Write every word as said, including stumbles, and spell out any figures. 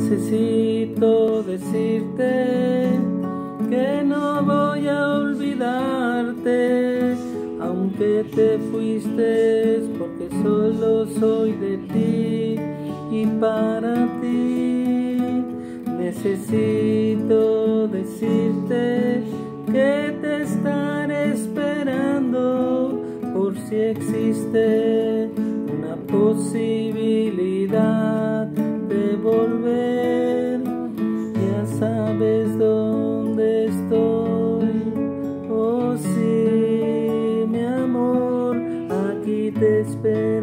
Necesito decirte que no voy a olvidarte, aunque te fuiste, porque solo soy de ti y para ti. Necesito decirte que te estaré esperando por si existe una posibilidad de volver. Ya sabes dónde estoy. Oh sí, mi amor, aquí te espero.